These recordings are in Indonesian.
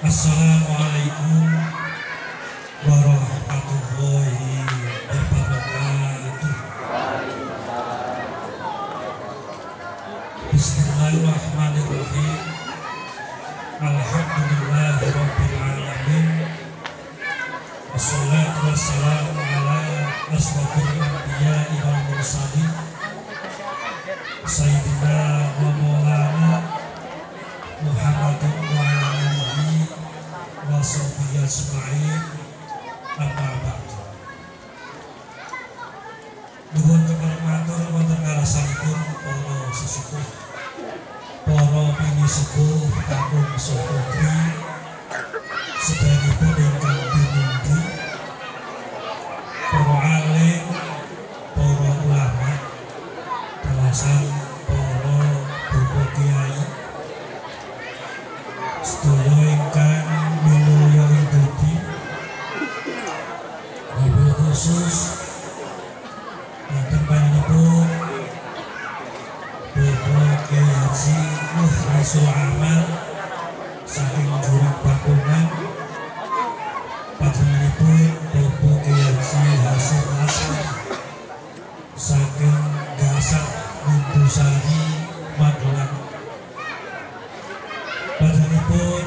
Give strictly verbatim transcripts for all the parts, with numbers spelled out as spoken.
Assalamualaikum warahmatullahi wabarakatuh. Bismillahirrahmanirrahim. Alhamdulillahirabbil alamin. Wassalatu wassalamu ala asrofil anbiya'i wal mursalin Sayyidina wa maulana Muhammadin wa ala alihi wa sahbihi ajma'in. Amma ba'du. Nuwun kenging matur wonten ngarasanipun para sesepuh, para pinisepuh kakung Sopotri, sedayanipun ingkang binundi, para alim, para ulama, dalasan para bapak kiai, sedaya ingkang minulya ing dadi, wabil khusus ingkang panjenenganipun Bapak Kyai Haji Mukhlisul Amal saking Jurang Bakungan, panjenenganipun Bapak Kyai Haji Hasyim Asri saking Gasak Windusari Magelang, panjenenganipun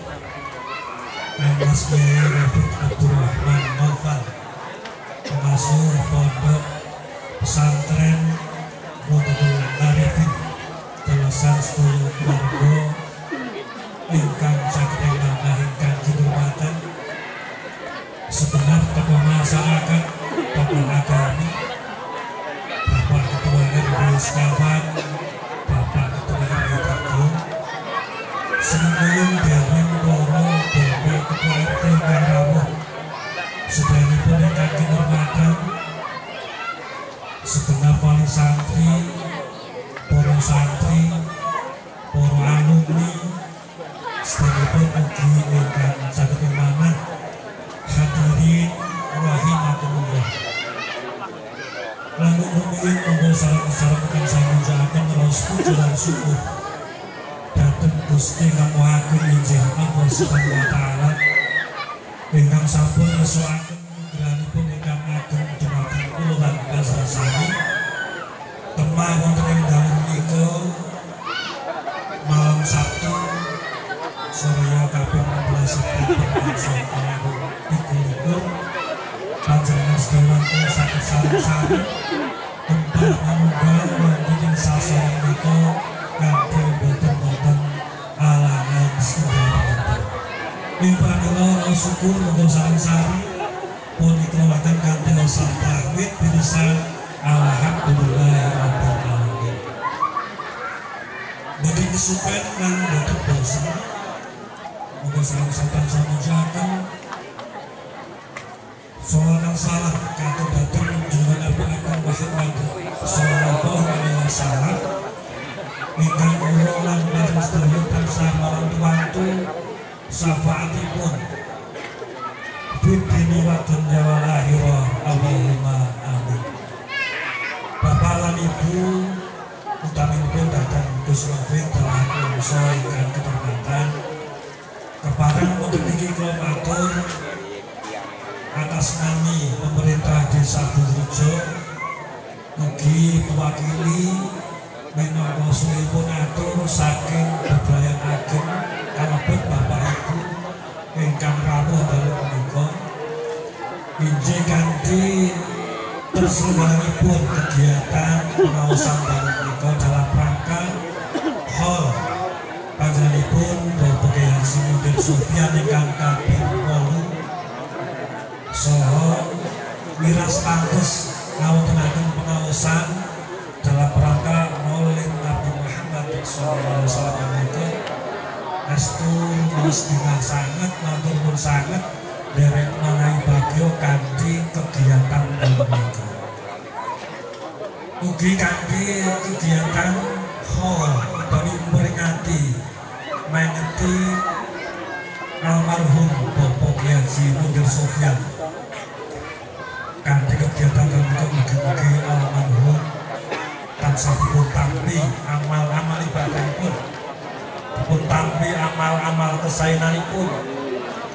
Mas Kyai Rafiq Abdurrahman Maufal, pengasuh pondok pesantren Rodotul Arifin, dalasan sedaya keluarga ingkang saking manah ingkang kinurmatan, segenap tokoh masyarakat, tokoh agami, Bapak Ketua R W sekawan, Bapak Ketua R W Bagong, semuanya dereng para Bapak Ketua R T ingkang rawuh, sedayanipun ingkang kinurmatan, segenap wali santri, para santri, para alumni, sedayanipun ugi ingkang saking manah hadirin rahimakumullah. Lan rumiyin monggo salam-salam kang samujakaken raos puji lan syukur dhateng Gusti Kang Agung injih Allah Subhanahu wa taala ingkang sampun ngesuaken nugrahanipun ingkang ageng dumateng kula lan panjenengan temah wonten ing dalem menika malam Sabtu Surya kaping enam belas September dua ribu dua puluh panjenengan sedaya kula saged sareng-sareng kembali manunggal wonten ing sasana menika kanthi boten-boten alangan sedaya. Ing pramila syukur monggo sareng-sareng punika wonten kanthi rasa pamit bisa alhamdulillahirabbil alamin. Bagi kesupen lan boten bosen monggo sareng-sareng samujakaken sholawat dan salam kagem dhateng junjungan Nabi Ageng Muhammad sallallahu alaihi wasallam ingkang kula lan panjenengan sedaya tansah marantu syafaatipun fid dini wa dunya wal akhirah. Allahumma amin. Bapak lan Ibu utaminipun dhateng Gus Rafiq telah mangsa ingkang keterkatan kepareng wonten niki kula matur atas nami pemerintah Desa Burjo ugi mewakili minangka suwipun atur saking bebrayan ageng kalebet Bapak Ibu ingkang rawuh dalem menika injih kanthi terselenggaranipun kegiatan pengaosan dalem menika dalam rangka hall panjenenganipun Bapak Kyai Haji Mudin Sufyan ingkang kaping wolu saha miras pantes ngawontenaken pengaosan dalam rangka Maulid Nabi Muhammad sallallahu alaihi wasallam menika estu mustimah sanget matur nuwun sanget derek manahi bagya kanthi kegiatan menika. Ugi kanthi kegiatan hall utawi memperingati mengeti almarhum Bapak Kyai Haji Mudin Sufyan. Kanthi kegiatan menika mugi-mugi almarhum tansah dipun tampi amal-amal ibadahipun, dipun tampi amal-amal kesaenanipun,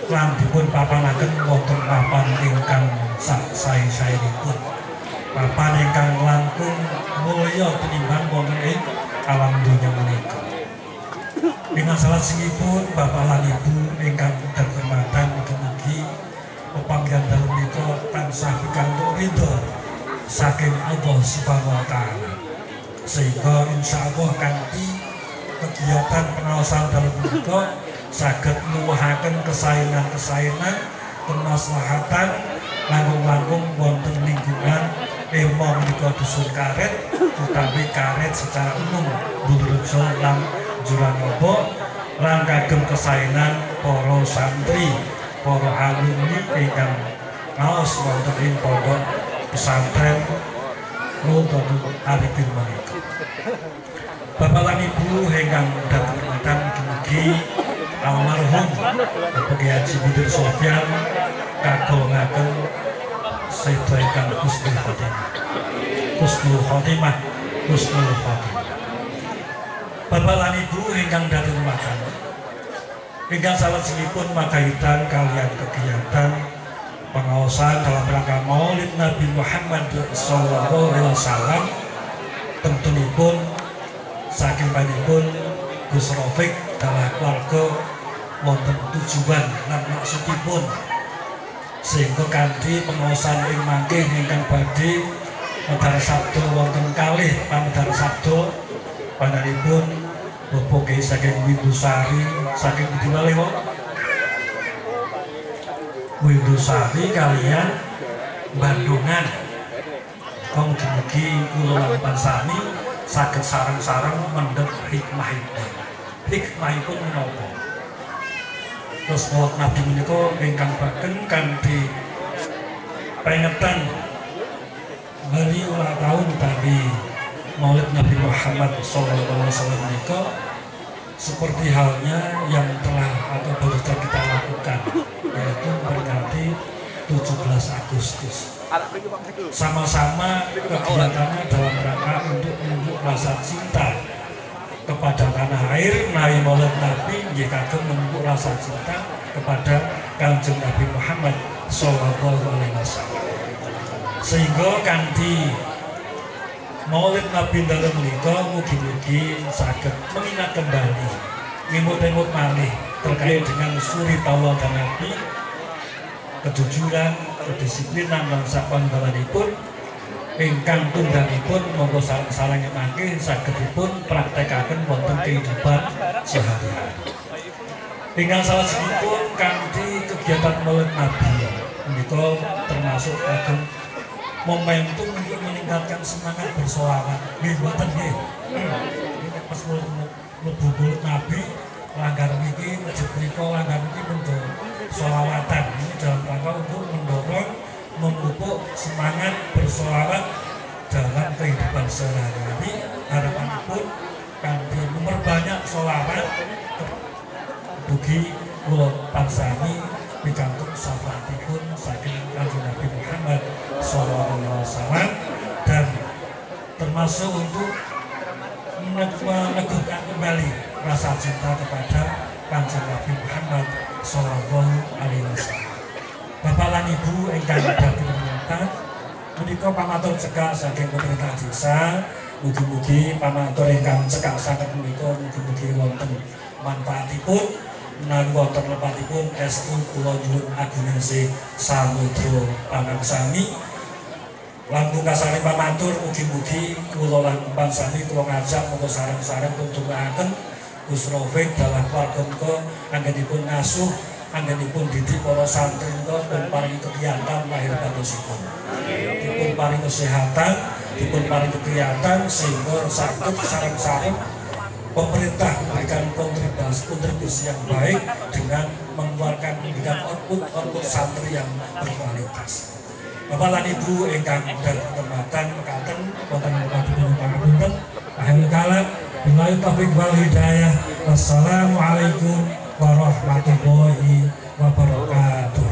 lan dipun papanaken wonten papan ingkang sae-saenipun. Papan ingkang langkung mulya tinimbang wonten ing alam donya menika. Dengan salajengipun Bapak lan Ibu ingkang dhewatan mugi-mugi pepanggihan dalem menika tansah pikantuk ridho saking Allah Subhanahu wa taala. Sehingga insyaallah kanthi kegiatan pengaosan dalem menika saged nuwuhaken kesaenan-kesaenan kemaslahatan langkung-langkung wonten lingkungan ilmu menika dusun karet utawi karet secara umum Bulurejo lan Juranobo lan kagem kesaenan para santri, para alumni ingkang ngaos wonten ing pondok pesantren Nurul Arifin menika. Bapak lan Ibu ingkang dhaten mugi almarhum Bapak Haji Budir Sofyan kagungaken sedaya ingkang husnul khotimah. Husnul khotimah, husnul khotimah. Bapak lan Ibu ingkang dhaten makan. Ingkang salajengipun makaitan kalian kegiatan pengaosan dalam rangka Maulid Nabi Muhammad sallallahu alaihi wasallam tentunipun saking panjenengan Gus Rafiq dalah keluarga wonten tujuan lan maksudipun sehingga kanthi pengaosan ing mangke ingkang badhe medhar sabda wonten kalih pamedhar sabda panjenenganipun Bapak Kiai saking Windusari saking Diwalewo Windusari kalian Bandungan mugi-mugi kula lan pansani saged sareng-sareng mendhet hikmahipun. Hikmahipun menapa? Terus Maulid Nabi menika ingkang bageng kanthi pengetan hari ulang tahun dari Maulid Nabi Muhammad sallallahu alaihi wasallam menika seperti halnya yang telah atau baru saja kita lakukan, yaitu memperingati tujuh belas Agustus. Sama-sama kegiatannya dalam rangka untuk menunjuk rasa cinta kepada tanah air, menawi Maulid Nabi nggih kagem menunjuk rasa cinta kepada Kanjeng Nabi Muhammad sallallahu alaihi wasallam. Sehingga kanthi Maulid Nabi dalem menika mugi-mugi saged mengingat kembali mimut-mimut malih terkait dengan suri tauladan Nabi, kejujuran, kedisiplinan lan sapanungggalipun ingkang tunggalipun monggo sareng-sareng mangke sagedipun praktekaken wonten kehidupan sehari-hari. Ingkang salajengipun kanthi kegiatan Maulid Nabi menika termasuk kagem momentum untuk meningkatkan semangat bersolawat. Nggih mboten nggih. Ini pas mlebu Maulid Nabi langgar niki masjid menika langgar niki pun solawatan. Ini dalam rangka untuk mendorong memupuk semangat bersolawat dalam kehidupan sehari-hari. Harapanipun kanthi memperbanyak solawat dugi kula pansani pikantuk syafaatipun saking Kanjeng Nabi Muhammad sallallahu alaihi wasallam dan termasuk untuk meneguhkan kembali rasa cinta kepada Kanjeng Nabi Muhammad sallallahu alaihi wasallam. Bapak lan Ibu ingkang dhateng pamangkat menika pamatur cekak saking pemerintah desa, mugi-mugi pamatur ingkang cekak saged menika mugi-mugi wonten manfaatipun. Menawi wonten lepatipun estu kula nyuwun aguningsi samudra panangsami. Langkung kasane pamatur mugi-mugi kula lan pansami kula ngajak monggo sareng-sareng tuntunaken Gus Rafiq dalah keluarga menika anggenipun ngasuh, anggenipun didik para santri menika dipun paringi kegiatan lahir batosipun. Dipun paringi kesehatan, dipun paringi kegiatan sehingga saged sareng-sareng pemerintah memberikan kontribusi, kontribusi yang baik dengan mengeluarkan pendidikan output-output santri yang berkualitas. Bapak lan Ibu ingkang berkesempatan mekaten wonten mengatipun pangapunten akhir kala billahi taufiq wal hidayah. Wassalamualaikum warahmatullahi wabarakatuh.